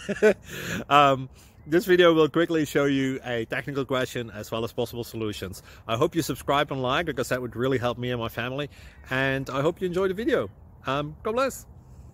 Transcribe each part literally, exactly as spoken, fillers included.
um, this video will quickly show you a technical question as well as possible solutions. I hope you subscribe and like, because that would really help me and my family. And I hope you enjoy the video. Um, God bless.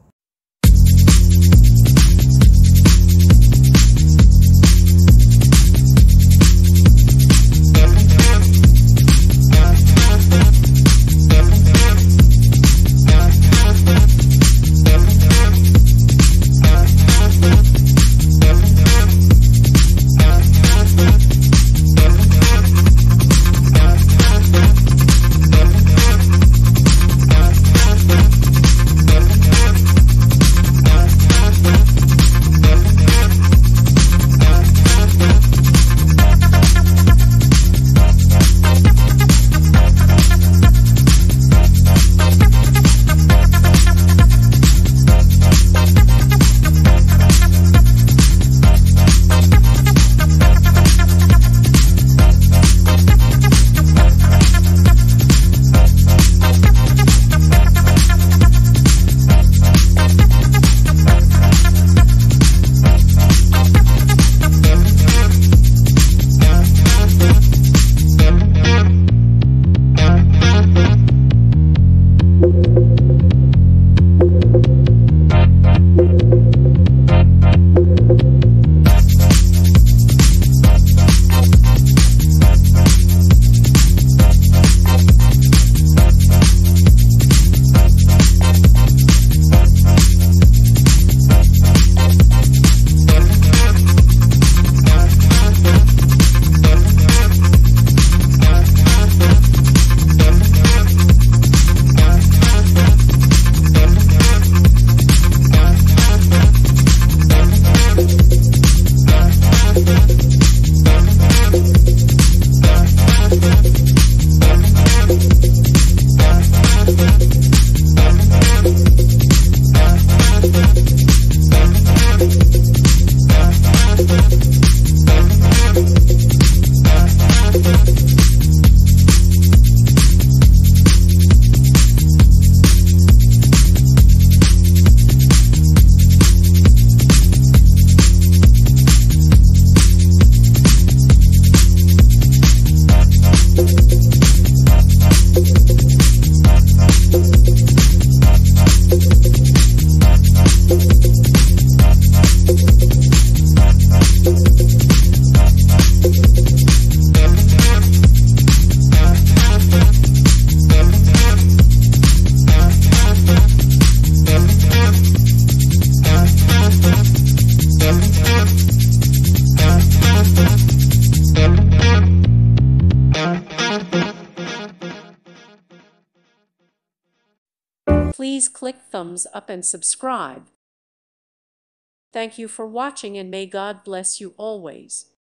Please click thumbs up and subscribe. Thank you for watching, and may God bless you always.